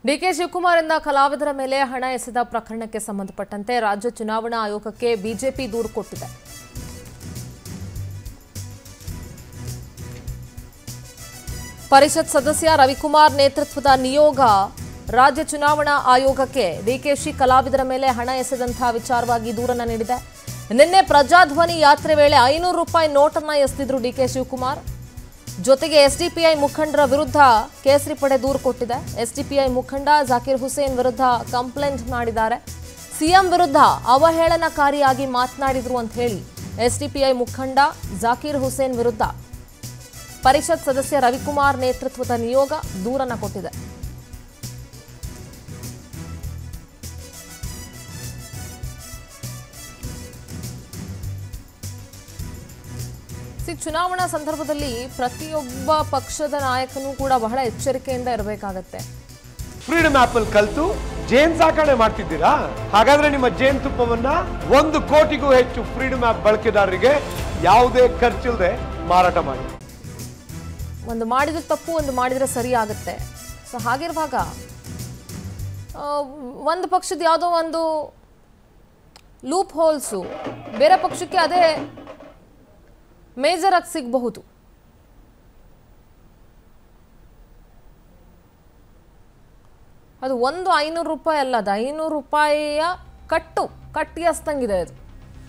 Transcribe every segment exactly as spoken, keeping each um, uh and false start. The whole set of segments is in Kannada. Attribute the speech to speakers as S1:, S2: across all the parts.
S1: ಡಿಕೆ ಶಿವಕುಮಾರ್ ಇಂದ ಕಲಾವಿದರ ಮೇಲೆ ಹಣ ಎಸೆದ ಪ್ರಕರಣಕ್ಕೆ ಸಂಬಂಧಪಟ್ಟಂತೆ ರಾಜ್ಯ ಚುನಾವಣಾ ಆಯೋಗಕ್ಕೆ ಬಿಜೆಪಿ ದೂರು ಕೊಟ್ಟಿದೆ. ಪರಿಷತ್ ಸದಸ್ಯ ರವಿಕುಮಾರ್ ನೇತೃತ್ವದ ನಿಯೋಗ ರಾಜ್ಯ ಚುನಾವಣಾ ಆಯೋಗಕ್ಕೆ ಡಿಕೆಶಿ ಕಲಾವಿದರ ಮೇಲೆ ಹಣ ಎಸೆದಂತಹ ವಿಚಾರವಾಗಿ ದೂರನ್ನು ನೀಡಿದೆ. ನಿನ್ನೆ ಪ್ರಜಾಧ್ವನಿ ಯಾತ್ರೆ ವೇಳೆ ಐನೂರು ರೂಪಾಯಿ ನೋಟನ್ನ ಎಸೆದಿದ್ರು ಡಿಕೆ ಶಿವಕುಮಾರ್. ಜೊತೆಗೆ ಎಸ್ಡಿಪಿಐ ಮುಖಂಡರ ವಿರುದ್ಧ ಕೇಸರಿ ಪಡೆ ದೂರು ಕೊಟ್ಟಿದೆ. ಎಸ್ಡಿಪಿಐ ಮುಖಂಡ ಜಾಕಿರ್ ಹುಸೇನ್ ವಿರುದ್ಧ ಕಂಪ್ಲೇಂಟ್ ಮಾಡಿದ್ದಾರೆ. ಸಿಎಂ ವಿರುದ್ಧ ಅವಹೇಳನಕಾರಿಯಾಗಿ ಮಾತನಾಡಿದ್ರು ಅಂತ ಹೇಳಿ ಎಸ್ಡಿಪಿಐ ಮುಖಂಡ ಜಾಕಿರ್ ಹುಸೇನ್ ವಿರುದ್ಧ ಪರಿಷತ್ ಸದಸ್ಯ ರವಿಕುಮಾರ್ ನೇತೃತ್ವದ ನಿಯೋಗ ದೂರನ್ನ ಕೊಟ್ಟಿದೆ. ಚುನಾವಣಾ ಸಂದರ್ಭದಲ್ಲಿ ಪ್ರತಿಯೊಬ್ಬ ಪಕ್ಷದ ನಾಯಕನೂ ಕೂಡ ಬಹಳ ಎಚ್ಚರಿಕೆಯಿಂದ ಇರಬೇಕಾಗತ್ತೆ.
S2: ಫ್ರೀಡಮ್ ಆಪ್ ಅಲ್ಲಿ ಕಲಿತು ಜೇನ್ ಸಾಕಣೆ ಮಾಡ್ತಿದ್ದೀರಾ? ಹಾಗಾದ್ರೆ ನಿಮ್ಮ ಜೇನ್ ತುಪ್ಪವನ್ನ ಒಂದು ಕೋಟಿಗೂ ಹೆಚ್ಚು ಫ್ರೀಡಮ್ ಆಪ್ ಬಳಕೆದಾರರಿಗೆ ಯಾವುದೇ ಖರ್ಚಿಲ್ಲದೆ ಮಾರಾಟ ಮಾಡಿ.
S1: ಒಂದು ಮಾಡಿದ್ರೆ ತಪ್ಪು, ಒಂದು ಮಾಡಿದ್ರೆ ಸರಿ ಆಗುತ್ತೆ. ಸೊ ಹಾಗಿರುವಾಗ ಒಂದು ಪಕ್ಷದ ಯಾವುದೋ ಒಂದು ಲೂಪ್ ಹೋಲ್ಸು ಬೇರೆ ಪಕ್ಷಕ್ಕೆ ಅದೇ ಮೇಜರ್ ಆಗಿ ಸಿಗಬಹುದು. ಅದು ಒಂದು ಐನೂರು ರೂಪಾಯಿ ಅಲ್ಲ, ಅದು ಐನೂರು ರೂಪಾಯಿಯ ಕಟ್ಟು ಕಟ್ಟಿ ಹಸ್ತಂಗಿದೆ ಅದು.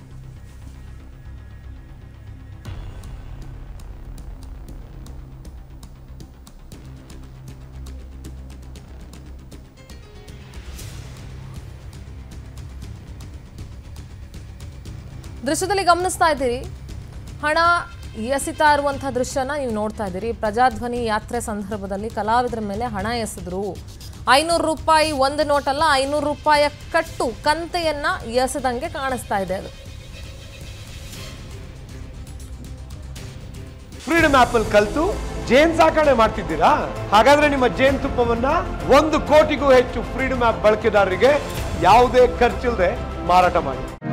S1: ದೃಶ್ಯದಲ್ಲಿ ಗಮನಿಸ್ತಾ ಇದ್ದೀರಿ, ಹಣ ಎಸಿತಾ ಇರುವಂತಹ ದೃಶ್ಯನ ನೀವು ನೋಡ್ತಾ ಇದ್ದೀರಿ. ಪ್ರಜಾಧ್ವನಿ ಯಾತ್ರೆ ಸಂದರ್ಭದಲ್ಲಿ ಕಲಾವಿದರ ಮೇಲೆ ಹಣ ಎಸೆದ್ರು. ಐನೂರು ರೂಪಾಯಿ ಒಂದು ನೋಟ್ ಅಲ್ಲ, ಐನೂರು ರೂಪಾಯಿಯ ಕಟ್ಟು ಕಂತೆಯನ್ನ ಎಸೆದಂಗೆ ಕಾಣಿಸ್ತಾ ಇದೆ ಅದು.
S2: ಫ್ರೀಡಮ್ ಆಪ್ ಅಲ್ಲಿ ಕಲಿತು ಜೇನ್ ಸಾಕಣೆ ಮಾಡ್ತಿದ್ದೀರಾ? ಹಾಗಾದ್ರೆ ನಿಮ್ಮ ಜೇನ್ ತುಪ್ಪವನ್ನ ಒಂದು ಕೋಟಿಗೂ ಹೆಚ್ಚು ಫ್ರೀಡಮ್ ಆಪ್ ಬಳಕೆದಾರರಿಗೆ ಯಾವುದೇ ಖರ್ಚಿಲ್ಲದೆ ಮಾರಾಟ ಮಾಡಿ.